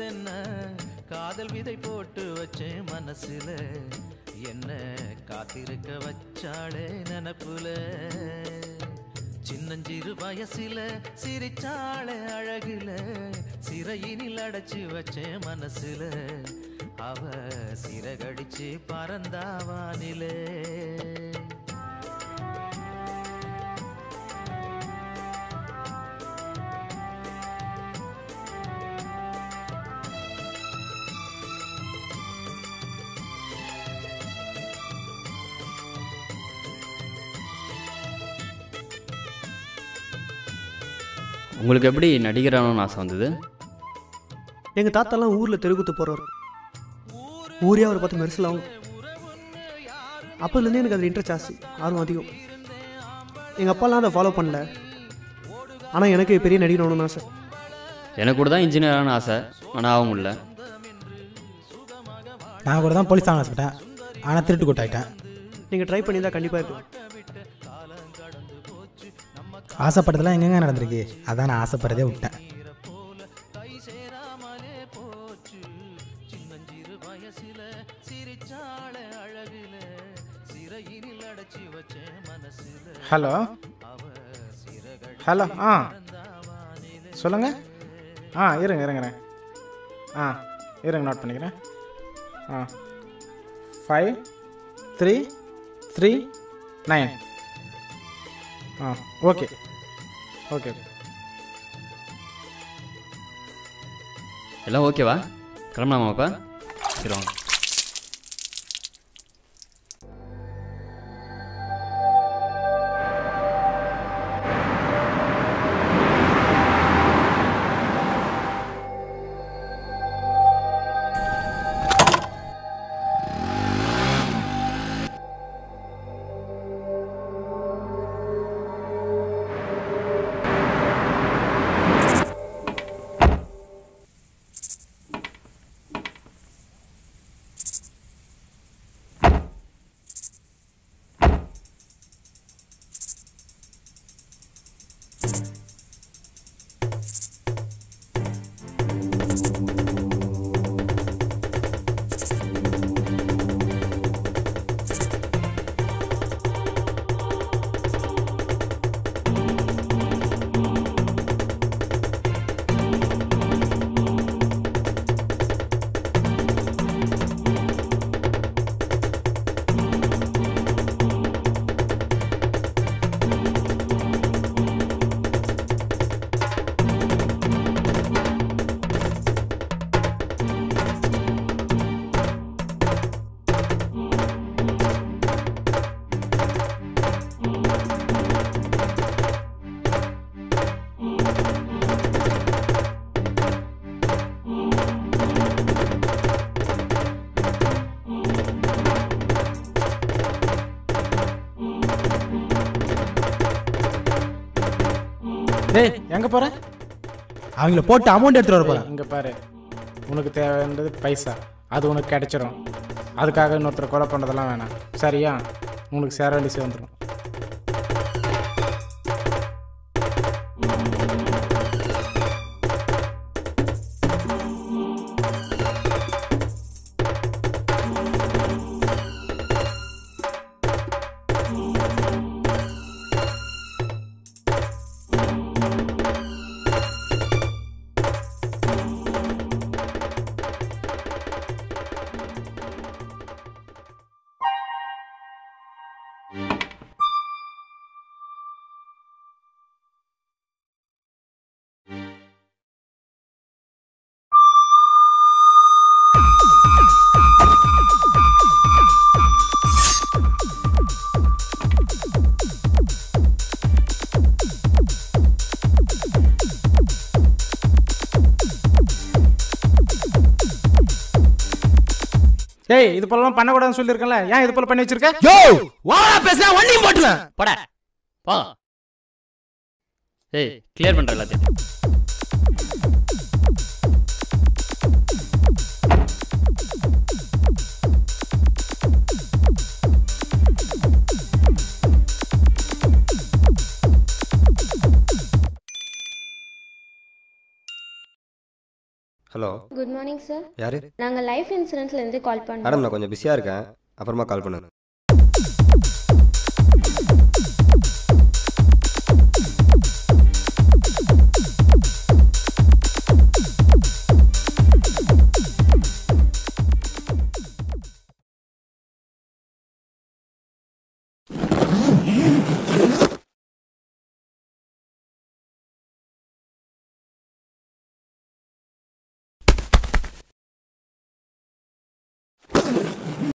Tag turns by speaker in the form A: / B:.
A: தென்ன காதல் விதை போட்டு வச்சேன் மனசுல என்ன காத்திருக்க வச்சாளே நினப்புல சின்னஞ்சிறு வயசுல சிரிச்சாளே அழகுல சிறையினில் அடைச்சு வச்சேன் மனசுல அவ சிறகடிச்சு பறந்தாவானிலே
B: உங்களுக்கு எப்படி நடிகரானு ஆசை வந்தது?
C: எங்கள் தாத்தாலாம் ஊரில் தெருக்குத்து போகிறவர், ஊரே அவரை பார்த்து மெரிசலாகும். அப்போதுலேருந்து எனக்கு அதில் இன்ட்ரெஸ்ட் ஜாஸ்தி, ஆர்வம் அதிகம். எங்கள் அப்பாலாம் அதை ஃபாலோ பண்ணல, ஆனால் எனக்கு பெரிய நடிகர் ஆகணும்னு ஆசை.
B: எனக்கு கூட தான் இன்ஜினியர் ஆகணும்னு ஆசை, ஆனால் ஆக முடியல.
D: நான் கூட தான் போலீஸ் ஆகணும்னு ஆசைப்பட்டேன், ஆனால் திருட்டு கூட்டாயிட்டேன்.
C: நீங்கள் ட்ரை பண்ணி தான் கண்டிப்பாக இருக்கும்.
D: ஆசைப்பட்டதெல்லாம் எங்கெங்க நடந்திருக்கு, அதான் நான் ஆசைப்படுறதே விட்டேன்.
E: ஹலோ ஹலோ சொல்லுங்க. இருங்க இருங்க இருங்க நோட் பண்ணிக்கிறேன். 5339. Okay okay.
B: எல்லாம் ஓகேவா? கிளம்பலாமாப்பா? சரி வாங்க.
E: டேய் எங்கே போகிற?
D: அவங்கள போட்டு அமௌண்ட் எடுத்துகிட்டு வர போகிறேன்.
E: இங்கே பாரு, உனக்கு தேவைன்றது பைசா, அது உனக்கு கிடைச்சிரும். அதுக்காக இன்னொருத்தர் கொலை பண்ணுறதெல்லாம் வேணாம், சரியா? உனக்கு சேர வேண்டி சேர்ந்துடும். ஏய், இது போலலாம் பண்ணக்கூடாதுன்னு சொல்லியிருக்கேன்ல, ஏன் இது போல பண்ணி வச்சிருக்க?
D: யோ வாடா பேசுனா வண்டியும் போட்டுவேன்.
B: போடா போ. ஏய் கிளியர் பண்ற எல்லாத்தையும்.
F: Hello,
G: good morning sir.
F: யாரு?
G: நாங்கள் லைஃப் இன்சூரன்ஸ்லேருந்து கால் பண்ணோம்.
F: மேடம், நான் கொஞ்சம் பிஸியாக இருக்கேன், அப்புறமா கால் பண்ணுறேன்.